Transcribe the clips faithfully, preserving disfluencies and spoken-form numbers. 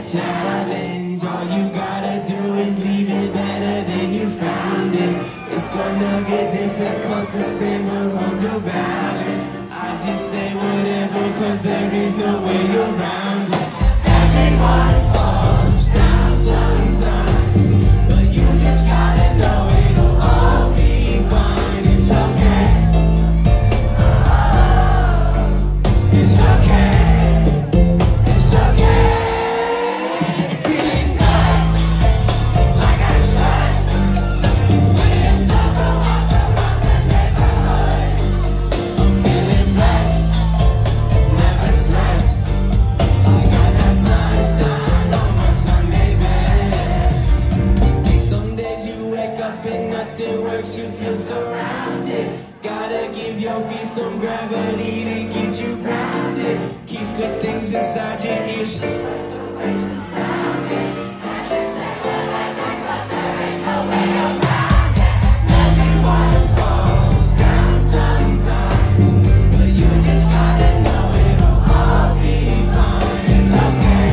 challenge. All you gotta do is leave it better than you found it. It's gonna get difficult to stand but hold your balance. I just say whatever cause there is no way around it. Everyone falls down sometime, but you just gotta know it'll all be fine. It's okay. It's okay. It's okay. Feeling good, like I said. Feeling tough walk around the neighborhood. I'm feeling blessed, never stressed. I got that sunshine on my Sunday best. Some days you wake up and nothing works, you feel surrounded. Gotta give your feet some gravity to get you grounded. Keep good things inside your ears, just like the waves that sound it. I just say whatever cause there is no way around it. Everyone falls down sometime, but you just gotta know it'll all be fine. It's okay.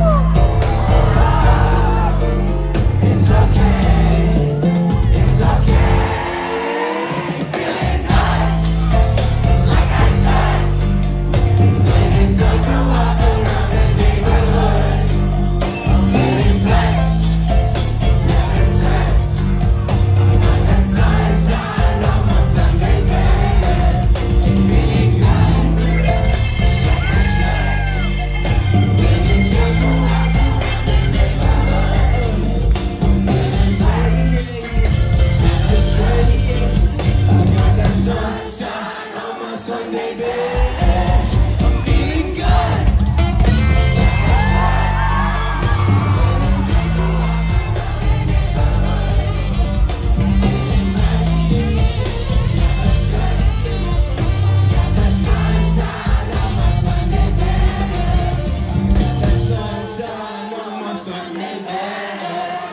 It's okay. It's okay. Feeling good, like I said. Living tough to walk around the neighborhood. I'm feeling blessed, never stressed. I got that sunshine on my Sunday best. Feeling good, like I said. Living tough to walk around the neighborhood. I'm feeling blessed, never stressed. I got that sunshine on my Sunday best. I'm feeling good. Sunshine on my Sunday best.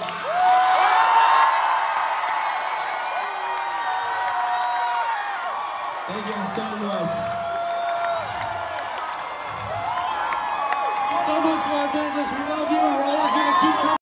Thank you so much. So much, Los Angeles. We love you. We're always going to keep coming.